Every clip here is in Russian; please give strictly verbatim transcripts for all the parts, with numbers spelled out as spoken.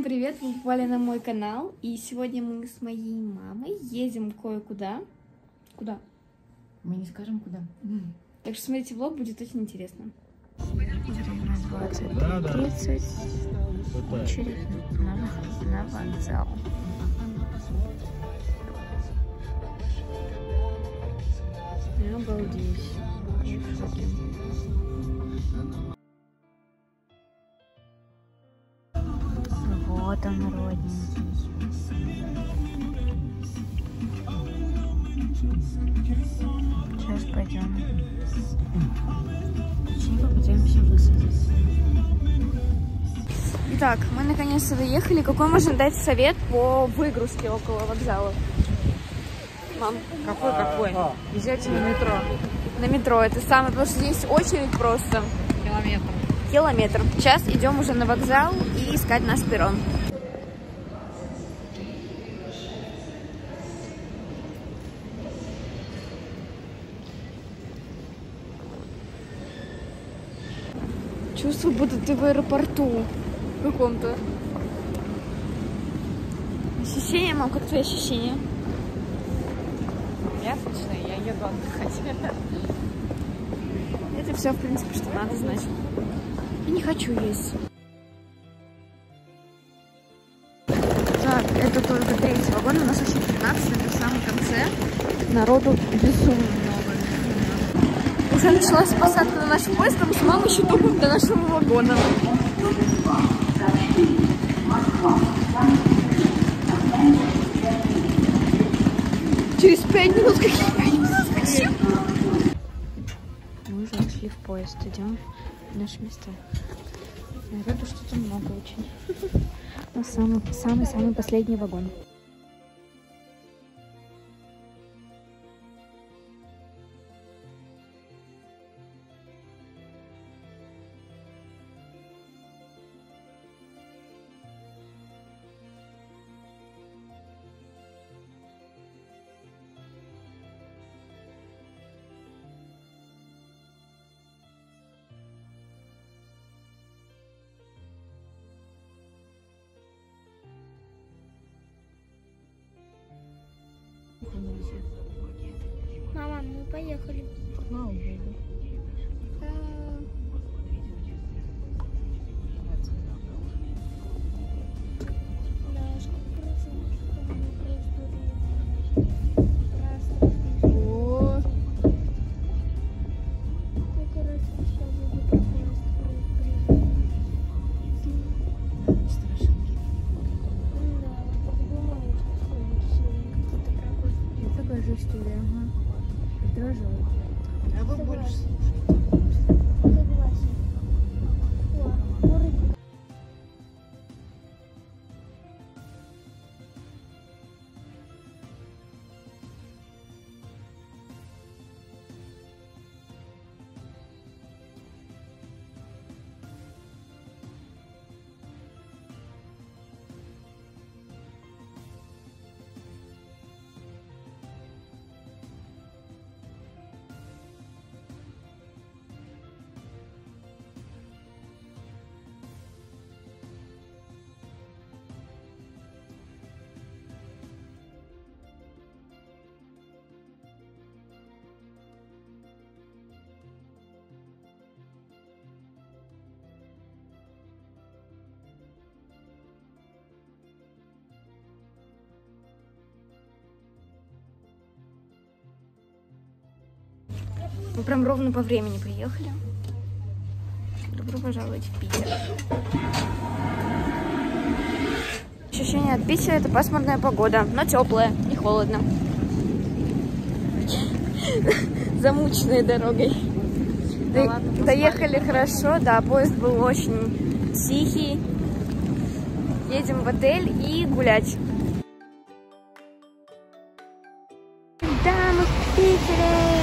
привет! Вы попали на мой канал, и сегодня мы с моей мамой едем кое-куда. Куда? Мы не скажем куда. Так что смотрите влог, будет очень интересно. Время двадцать тридцать. Очередь на, на вокзал. Обалдеть. Вообще в шоке. Вот он, родненький. Сейчас пойдем. Точнее, попытаемся высадиться. Итак, мы наконец-то доехали. Какой можно дать совет по выгрузке около вокзала? Мам. Какой какой? Езжайте на метро. На метро. Это самое, потому что здесь очередь просто. Километр. Километр. Сейчас идем уже на вокзал и искать наш перрон. Чувствую, будто ты в аэропорту каком-то. Ощущение, мам, как твои ощущения? Я отлично, я еду отдыхать. Это все, в принципе, что надо знать. Я не хочу есть. Так, это только третий вагон, у нас еще тринадцать, это в самом конце. Народу безумно много. Уже началась посадка на наш поезд, а мы с мамой еще топаем до нашего вагона. Через пять минут, какие пять минут, зачем? Мы уже вошли в поезд, идем в наши места. Народу что-то много очень. Но самый-самый последний вагон. Мама, мы поехали. Слава Богу. История, ага. Раздражает. А вы больше слушаете. Мы прям ровно по времени приехали. Добро пожаловать в Питер. Ощущение от Питера — это пасмурная погода, но теплая, не холодно. Замученной дорогой. Да До... ладно, доехали хорошо, да, поезд был очень тихий. Едем в отель и гулять. Да, мы в Питере.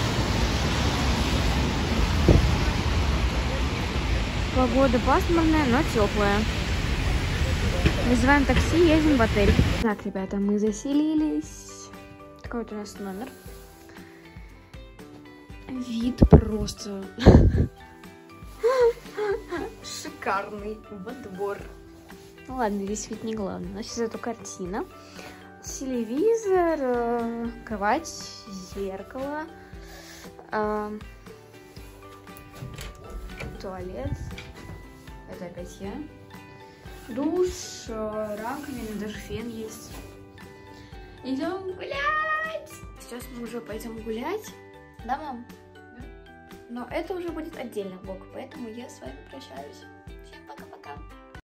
Погода пасмурная, но теплая. Вызываем такси, едем в отель. Так, ребята, мы заселились. Такой вот у нас номер. Вид просто шикарный во двор. Ну ладно, здесь ведь не главное. У нас сейчас зато картина. Телевизор, э, кровать, зеркало, э, туалет. Это опять я. Душ, э, раковина, даже фен есть. Идем гулять! Сейчас мы уже пойдем гулять. Да, мам? Да. Но это уже будет отдельный влог, поэтому я с вами прощаюсь.